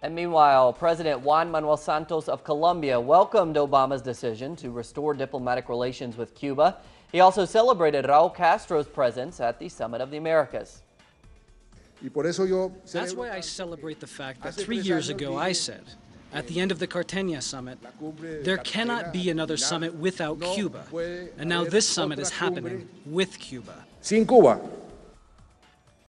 And meanwhile, President Juan Manuel Santos of Colombia welcomed Obama's decision to restore diplomatic relations with Cuba. He also celebrated Raul Castro's presence at the Summit of the Americas. That's why I celebrate the fact that 3 years ago I said, at the end of the Cartagena summit, there cannot be another summit without Cuba. And now this summit is happening with Cuba. Sin Cuba